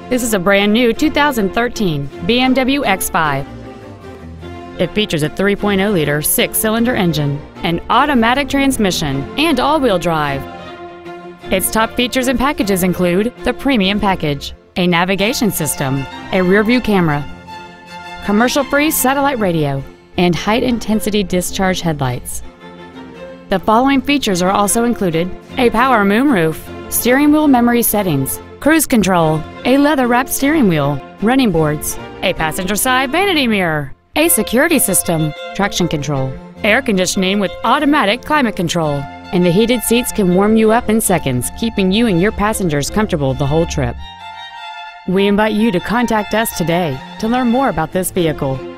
This is a brand new 2013 BMW X5. It features a 3.0-liter six-cylinder engine, an automatic transmission, and all-wheel drive. Its top features and packages include the Premium Package, a navigation system, a rear-view camera, commercial-free satellite radio, and high-intensity discharge headlights. The following features are also included: a power moonroof, steering wheel memory settings, cruise control, a leather-wrapped steering wheel, running boards, a passenger side vanity mirror, a security system, traction control, air conditioning with automatic climate control, and the heated seats can warm you up in seconds, keeping you and your passengers comfortable the whole trip. We invite you to contact us today to learn more about this vehicle.